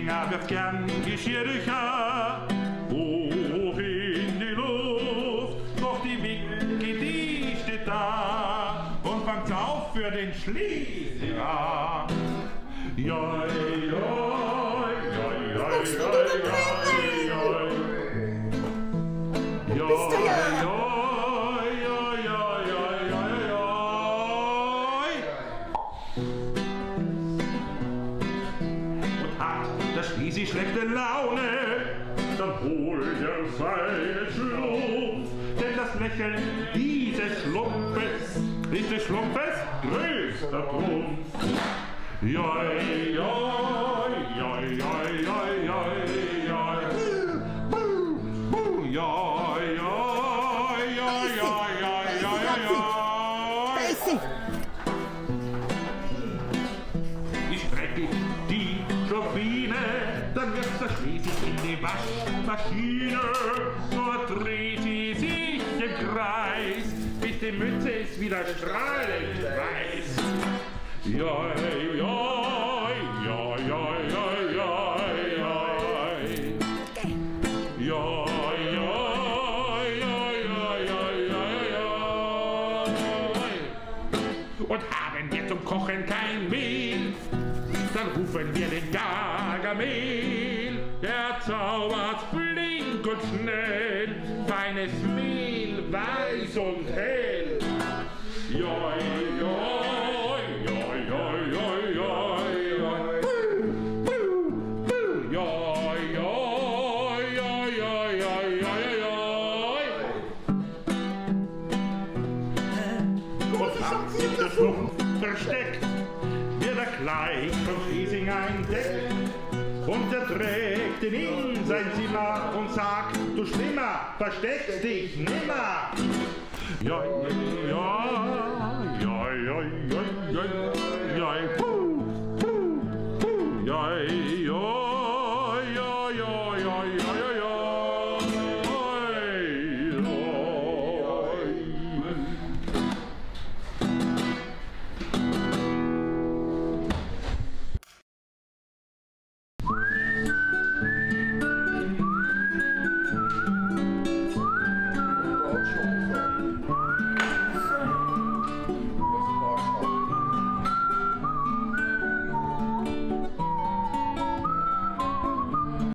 Schliesinger wirft gern Geschirrtücher hoch in die Luft, doch die Wicke, die steht da und fangt's auf für den Schliesinger. Ja, der Schliesi schlechte Laune, dann holt er seinen Schlumpf, denn das Lächeln dieses Schlumpfes ist des Schlumpfes größter Trumpf. Joi, joi, joi, joi, joi, joi, joi, joi, joi, joi, joi, joi. Ich strecke die Turbine, dann wirft der Schliesi in die Waschmaschine. Dort dreht sie sich im Kreis, bis die Mütze ist wieder strahlend weiß. Joi, joi, joi, joi, joi, joi, joi. Joi, joi, joi, joi, joi, joi. Und haben wir zum Kochen kein Mehl, dann rufen wir den Gargamel. Der zaubert flink und schnell, feines Mehl, weiß und hell. Joi, joi, joi, joi, joi, joi, joi. Joi, joi, joi, joi, joi, joi, joi. Und habt sich der Schlumpf versteckt, wird er gleich vom Schliesinger entdeckt. Und er trägt ihn in sein Zimmer und sagt, du Schlimmer, versteckst dich nimmer. Ja, ja, ja, ja, ja, ja, ja, ja.